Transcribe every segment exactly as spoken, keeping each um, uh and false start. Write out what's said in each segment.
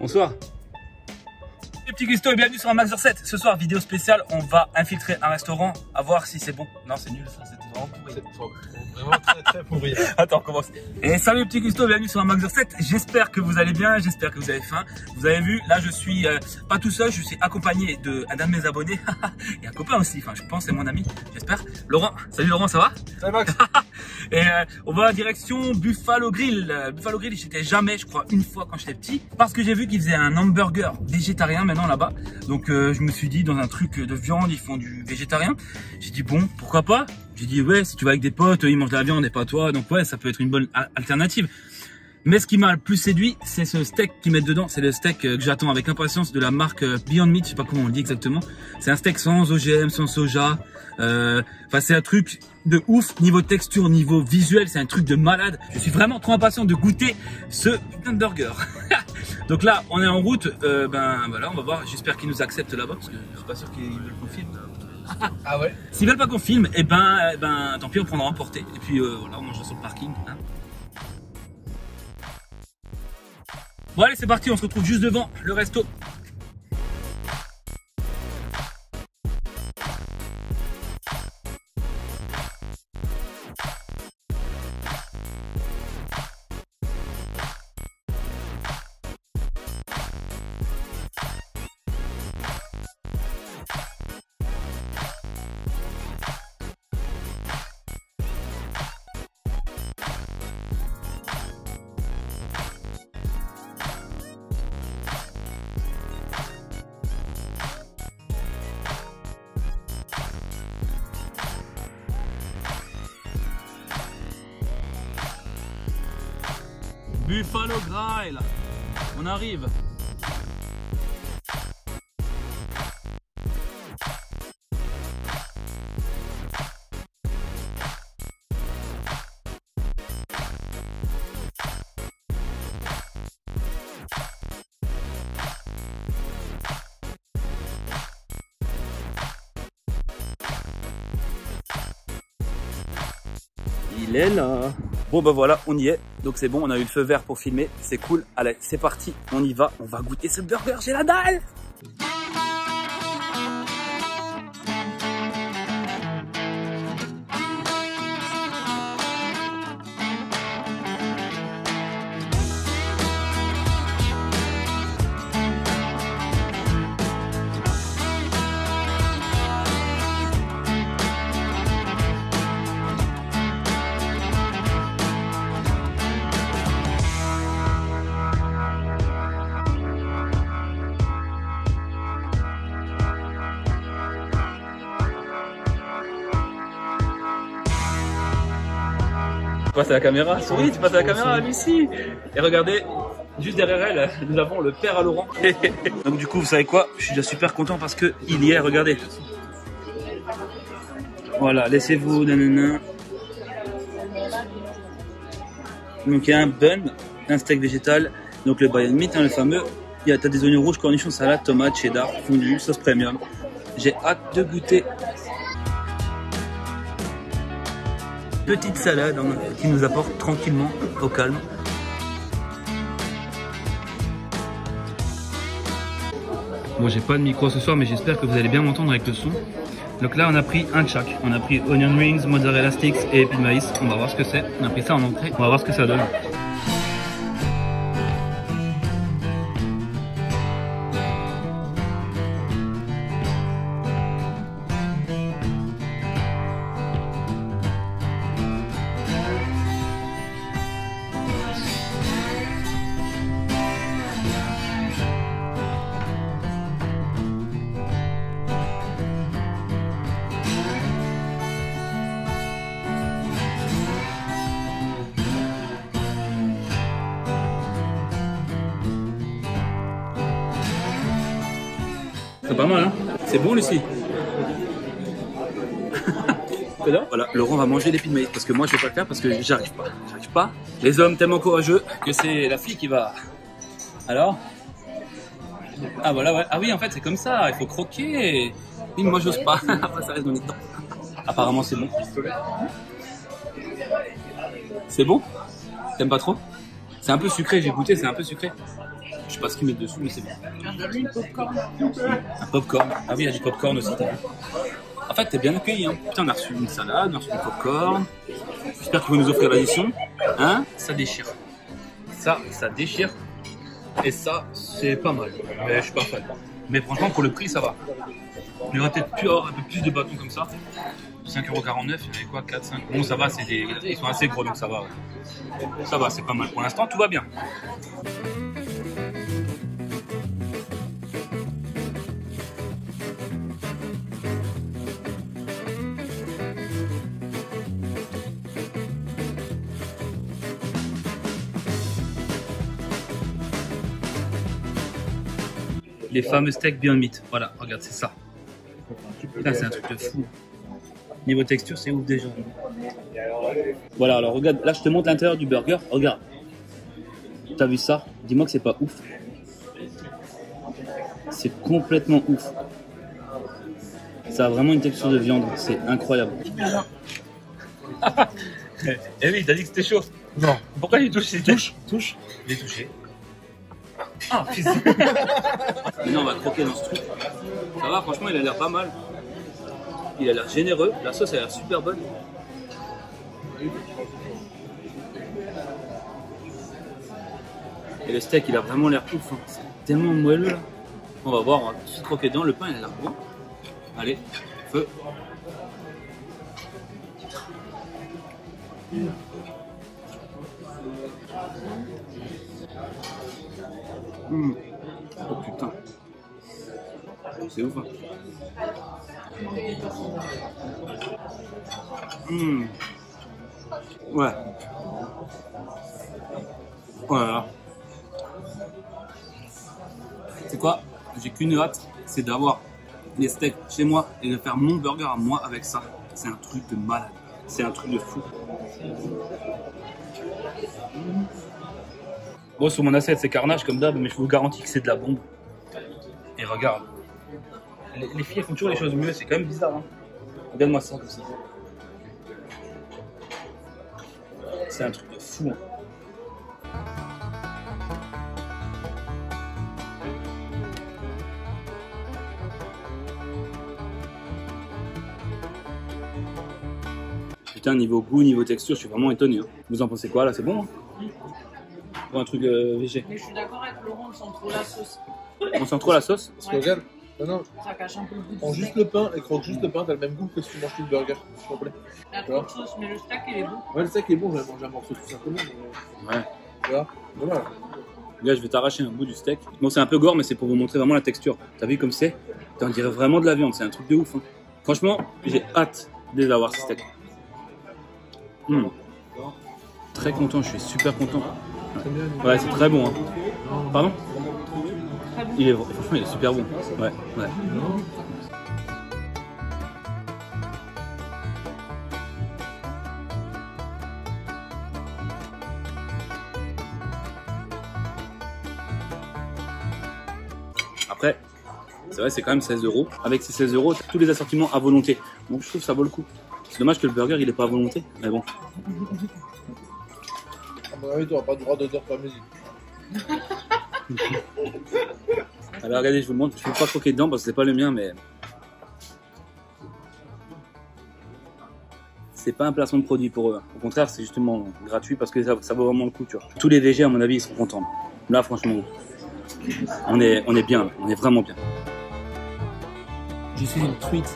Bonsoir. Les petits Gusto et bienvenue sur un Max Recette. Ce soir, vidéo spéciale, on va infiltrer un restaurant à voir si c'est bon. Non, c'est nul ça, c'était vraiment pourri. Vraiment très très pourri. Attends, on commence. Et salut les petits Gusto, bienvenue sur un Max Recette. J'espère que vous allez bien, j'espère que vous avez faim. Vous avez vu, là je suis euh, pas tout seul, je suis accompagné de d'un de mes abonnés. Et un copain aussi, enfin je pense c'est mon ami, j'espère. Laurent, salut Laurent, ça va? Salut Max. Et euh, on va en direction Buffalo Grill. Euh, Buffalo Grill, j'y étais jamais, je crois, une fois quand j'étais petit. Parce que j'ai vu qu'ils faisaient un hamburger végétarien maintenant là-bas. Donc euh, je me suis dit, dans un truc de viande, ils font du végétarien. J'ai dit, bon, pourquoi pas? J'ai dit, ouais, si tu vas avec des potes, ils mangent de la viande et pas toi. Donc ouais, ça peut être une bonne alternative. Mais ce qui m'a le plus séduit, c'est ce steak qu'ils mettent dedans. C'est le steak que j'attends avec impatience de la marque Beyond Meat. Je sais pas comment on le dit exactement. C'est un steak sans O G M, sans soja. Euh, enfin, c'est un truc de ouf. Niveau texture, niveau visuel, c'est un truc de malade. Je suis vraiment trop impatient de goûter ce putain de burger. Donc là, on est en route. Euh, ben voilà, on va voir. J'espère qu'ils nous acceptent là-bas parce que je suis pas sûr qu'ils veulent qu'on filme. Ah ouais? S'ils veulent pas qu'on filme, et eh ben, eh ben, tant pis, on prendra emporter. Et puis euh, voilà, on mangera sur le parking. Hein. Bon allez, c'est parti, on se retrouve juste devant le resto. Buffalo Grill, on arrive. Il est là. Bon bah voilà, on y est. Donc c'est bon, on a eu le feu vert pour filmer. C'est cool. Allez, c'est parti. On y va. On va goûter ce burger. J'ai la dalle. Tu passes à la caméra, souris, tu passes à la caméra, Lucie. Et regardez, juste derrière elle, nous avons le père à Laurent. Donc du coup, vous savez quoi? Je suis déjà super content parce que il y est, regardez. Voilà, laissez-vous, nanana. Donc il y a un bun, un steak végétal, donc le Beyond Meat, hein, le fameux. Il y a des oignons rouges, cornichons, salade, tomates, cheddar, fondu, sauce premium. J'ai hâte de goûter. Petite salade hein, qui nous apporte tranquillement au calme. Bon, j'ai pas de micro ce soir, mais j'espère que vous allez bien m'entendre avec le son. Donc là, on a pris un de chaque. On a pris onion rings, mozzarella sticks et épis de maïs. On va voir ce que c'est. On a pris ça en entrée. On va voir ce que ça donne. C'est pas mal, hein? C'est bon, Lucie? Voilà, Laurent va manger l'épis de maïs parce que moi je vais pas le faire parce que j'arrive pas. J'arrive pas. Les hommes tellement courageux que c'est la fille qui va. Alors? Ah voilà, ouais. Ah oui, en fait, c'est comme ça. Il faut croquer. Oui, moi j'ose pas. Après, ça reste dans les dents. Apparemment, c'est bon. C'est bon? T'aimes pas trop? C'est un peu sucré, j'ai goûté, c'est un peu sucré. Je sais pas ce qu'ils mettent dessus, mais c'est bon. Un popcorn. Un popcorn. Ah oui, il y a du popcorn aussi, t'as vu. En fait, t'es bien accueilli. Hein. Putain, on a reçu une salade, on a reçu du popcorn. J'espère qu'ils vont nous offrir l'addition. Hein? Ça déchire. Ça, ça déchire. Et ça, c'est pas mal. Mais je suis pas fan. Mais franchement, pour le prix, ça va. Il y aurait peut-être pu avoir un peu plus de bâtons comme ça. cinq euros quarante-neuf, il y en avait quoi? quatre, cinq. Bon, ça va, c'est des... ils sont assez gros, donc ça va. Ouais. Ça va, c'est pas mal. Pour l'instant, tout va bien. Les fameux steaks Beyond Meat. Voilà, regarde, c'est ça. Putain, c'est un truc de fou. Niveau texture, c'est ouf déjà. Voilà, alors regarde, là je te montre l'intérieur du burger. Regarde. T'as vu ça? Dis-moi que c'est pas ouf. C'est complètement ouf. Ça a vraiment une texture de viande. C'est incroyable. Eh oui, t'as dit que c'était chaud. Non. Pourquoi il touche? Touche, touche. Il est touché. Ah, fils. Maintenant, on va croquer dans ce truc. Ça va, franchement, il a l'air pas mal. Il a l'air généreux. La sauce a l'air super bonne. Et le steak, il a vraiment l'air ouf. Hein. C'est tellement moelleux là. On va voir, on va tout de suite croquer dedans. Le pain, il a l'air bon. Allez, feu. Mmh. Oh putain. C'est ouf hein. Mmh. Ouais. Voilà. C'est quoi? J'ai qu'une hâte, c'est d'avoir les steaks chez moi et de faire mon burger à moi avec ça. C'est un truc de malade. C'est un truc de fou. Bon, sur mon assiette, c'est carnage comme d'hab, mais je vous garantis que c'est de la bombe. Et regarde. Les, les filles elles font toujours les choses mieux, c'est quand même bizarre. Hein. Regarde-moi ça comme ça. C'est un truc de fou. Hein. Putain, niveau goût, niveau texture, je suis vraiment étonné. Hein. Vous en pensez quoi là? C'est bon hein? Pour un truc euh, végé. Mais je suis d'accord avec Laurent, on sent trop la sauce. On sent trop la sauce? Parce que regarde, non, non, Ça cache un peu le goût. prends du juste steak. le pain et croque juste le pain, t'as le même goût que si tu manges tout le burger, s'il te plaît. Il y a trop de sauce, mais le steak il est bon. Ouais, le steak est bon, j'avais mangé un morceau tout simplement. Mais... Ouais. Voilà, voilà. Là, je vais t'arracher un bout du steak. Bon, c'est un peu gore, mais c'est pour vous montrer vraiment la texture. T'as vu comme c'est? On dirait vraiment de la viande, c'est un truc de ouf. Hein. Franchement, j'ai hâte de les avoir, ces steaks. Mmh. Très content, je suis super content. Ouais, ouais c'est très bon. Hein. Pardon? Il est, franchement, il est super bon. Ouais, ouais. Après, c'est vrai, c'est quand même seize euros. Avec ces seize euros, tous les assortiments à volonté. Donc je trouve que ça vaut le coup. C'est dommage que le burger il est pas à volonté, mais bon. À mon avis, tu n'auras pas le droit d'odeur par musique. Alors regardez, je vous le montre. Je ne peux pas croquer dedans parce que c'est pas le mien, mais c'est pas un placement de produit pour eux. Au contraire, c'est justement gratuit parce que ça, ça vaut vraiment le coup, tu vois. Tous les V G, à mon avis, ils seront contents. Là, franchement, on est, on est bien, on est vraiment bien. Je suis une truite.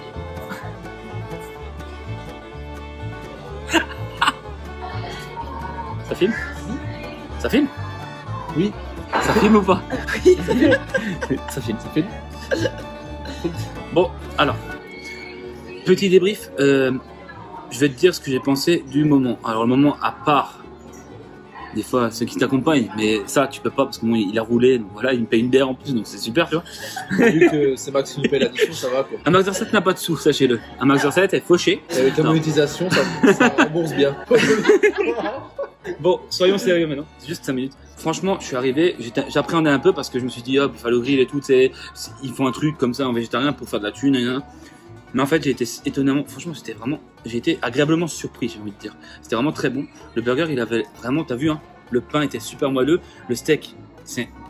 Ça filme? Ça filme? Oui. Ça filme ou pas? Oui, ça filme. Ça filme, ça filme. Bon, alors, petit débrief. Euh, je vais te dire ce que j'ai pensé du moment. Alors, le moment, à part des fois ceux qui t'accompagnent, mais ça, tu peux pas parce que moi, il a roulé. Donc voilà, il me paye une bière en plus, donc c'est super, tu vois. Vu que c'est Max qui nous paye l'addition, ça va quoi. Un Max sept n'a pas de sous, sachez-le. Un Max sept est fauché. Et avec la Non. monétisation, ça, ça rembourse bien. Bon, soyons sérieux maintenant. C'est juste cinq minutes. Franchement, je suis arrivé, j'étais- j'appréhendais un peu parce que je me suis dit, hop, Buffalo Grill et tout, c'est, ils font un truc comme ça en végétarien pour faire de la thune, et nan. Mais en fait, j'ai été étonnamment, franchement, c'était vraiment, j'ai été agréablement surpris, j'ai envie de dire. C'était vraiment très bon. Le burger, il avait vraiment, t'as vu, hein, le pain était super moelleux. Le steak, c'est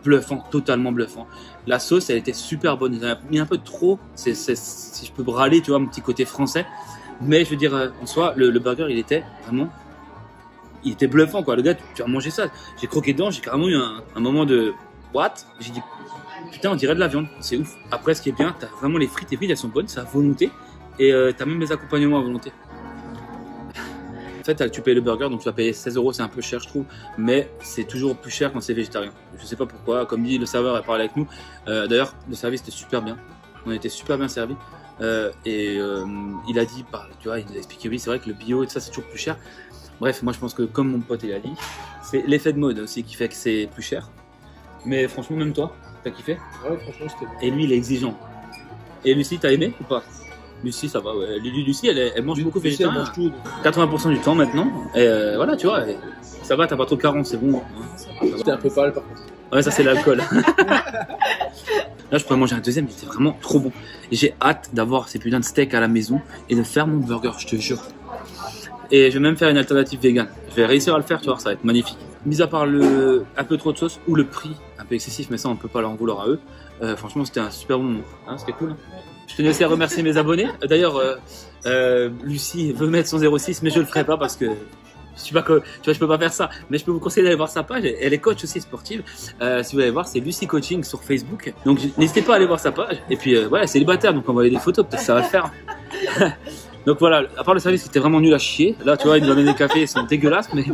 bluffant, totalement bluffant. La sauce, elle était super bonne. Ils en avaient mis un peu trop, c'est, c'est, si je peux râler, tu vois, mon petit côté français. Mais je veux dire, euh, en soi, le, le burger, il était vraiment, il était bluffant, quoi. Le gars, tu, tu as mangé ça. J'ai croqué dedans, j'ai carrément eu un, un moment de what? J'ai dit, putain, on dirait de la viande, c'est ouf. Après, ce qui est bien, t'as vraiment les frites, les frites, elles sont bonnes, c'est à volonté. Et euh, t'as même les accompagnements à volonté. En fait, tu payes le burger, donc tu vas payer seize euros, c'est un peu cher, je trouve. Mais c'est toujours plus cher quand c'est végétarien. Je sais pas pourquoi. Comme dit le serveur, a parlé avec nous. Euh, D'ailleurs, le service était super bien. On était super bien servis. Euh, et euh, il a dit, bah, tu vois, il nous a expliqué, oui, c'est vrai que le bio et tout ça, c'est toujours plus cher. Bref, moi je pense que comme mon pote il a dit, c'est l'effet de mode aussi qui fait que c'est plus cher. Mais franchement, même toi, t'as kiffé? Ouais, franchement, c'était bon. Et lui, il est exigeant. Et Lucie, t'as aimé ou pas? Lucie, ça va, ouais. Lucie, elle, elle mange beaucoup Lucie, elle végétarien. mange tout, donc. quatre-vingts pour cent du temps maintenant. Et euh, voilà, tu vois, et ça va, t'as pas trop de carence, c'est bon. C'était un peu pâle par contre. Ouais, ça c'est l'alcool. Là, je pourrais manger un deuxième, c'était vraiment trop bon. Et j'ai hâte d'avoir ces putains de steaks à la maison et de faire mon burger, je te jure. Et je vais même faire une alternative vegan. Je vais réussir à le faire, tu vois, ça va être magnifique. Mis à part le un peu trop de sauce ou le prix un peu excessif, mais ça on peut pas leur en vouloir à eux. Euh, franchement, c'était un super bon moment. Hein, c'était cool. Hein. Je tenais aussi à remercier mes abonnés. D'ailleurs, euh, euh, Lucie veut mettre son zéro six, mais je le ferai pas parce que je suis pas, tu vois, je peux pas faire ça. Mais je peux vous conseiller d'aller voir sa page. Elle est coach aussi sportive. Euh, si vous allez voir, c'est Lucie Coaching sur Facebook. Donc n'hésitez pas à aller voir sa page. Et puis euh, voilà, célibataire, donc envoyez des photos, peut-être ça va le faire. Donc voilà, à part le service qui était vraiment nul à chier. Là, tu vois, ils nous donnent des cafés, ils sont dégueulasses, mais.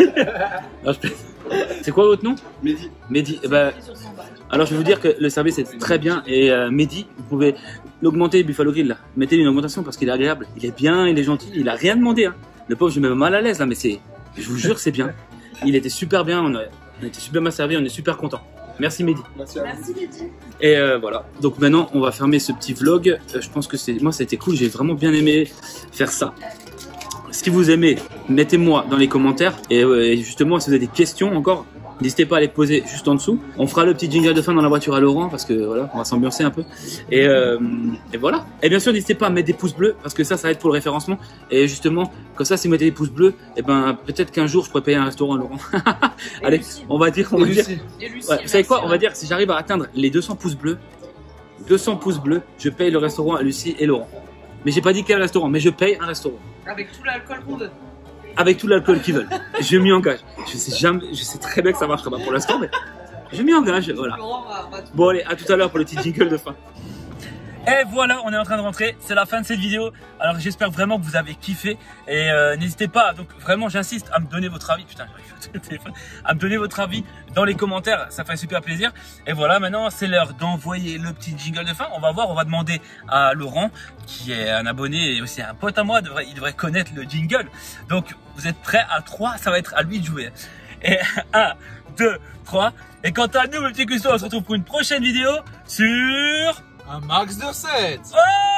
C'est quoi votre nom? Mehdi. Mehdi. Eh ben, alors je vais vous dire que le service est très bien et euh, Mehdi, vous pouvez l'augmenter, Buffalo Grill là. Mettez-lui une augmentation parce qu'il est agréable. Il est bien, il est gentil, il a rien demandé. Hein. Le pauvre, je me mets mal à l'aise là, mais c'est, je vous jure, c'est bien. Il était super bien, on a, on a été super bien servi, on est super content. Merci Mehdi. Merci à vous. Merci Mehdi. Et euh, voilà. Donc maintenant, on va fermer ce petit vlog. Euh, je pense que c'est, moi, ça a été cool. J'ai vraiment bien aimé faire ça. Si vous aimez, mettez-moi dans les commentaires. Et, euh, et justement, si vous avez des questions encore, n'hésitez pas à les poser juste en dessous. On fera le petit jingle de fin dans la voiture à Laurent parce que voilà, on va s'ambiancer un peu. Et, euh, et voilà. Et bien sûr, n'hésitez pas à mettre des pouces bleus parce que ça, ça aide pour le référencement. Et justement, comme ça, si vous mettez des pouces bleus, et ben peut-être qu'un jour, je pourrais payer un restaurant à Laurent. Allez, Lucie. on va dire, on Et va dire. Lucie. Et Lucie, Ouais, vous savez quoi? merci, On va dire si j'arrive à atteindre les deux cents pouces bleus, deux cents pouces bleus, je paye le restaurant à Lucie et Laurent. Mais j'ai pas dit quel restaurant, mais je paye un restaurant. avec tout l'alcool qu'on veut. Avec tout l'alcool qu'ils veulent. Je m'y engage. Je sais jamais, je sais très bien que ça marchera pas pour l'instant, mais je m'y engage, voilà. Laurent va, va tout. Bon allez, à tout à l'heure pour le petit jingle de fin. Et voilà, on est en train de rentrer, c'est la fin de cette vidéo. Alors j'espère vraiment que vous avez kiffé. Et euh, n'hésitez pas, donc vraiment j'insiste à me donner votre avis. Putain, j'arrive au téléphone. À me donner votre avis dans les commentaires, ça fait super plaisir. Et voilà, maintenant c'est l'heure d'envoyer le petit jingle de fin. On va voir, on va demander à Laurent, qui est un abonné et aussi un pote à moi, devrait, il devrait connaître le jingle. Donc vous êtes prêts? À trois, ça va être à lui de jouer. Et un, deux, trois. Et quant à nous, mes petits custons, on se retrouve pour une prochaine vidéo sur... Un max de sept. Oh